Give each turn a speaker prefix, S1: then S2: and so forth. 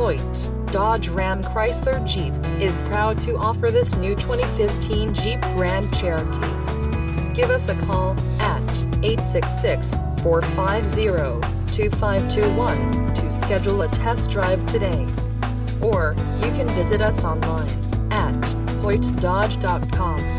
S1: Hoyte, Dodge Ram Chrysler Jeep, is proud to offer this new 2015 Jeep Grand Cherokee. Give us a call at 866-450-2521 to schedule a test drive today. Or, you can visit us online at hoytedodge.com.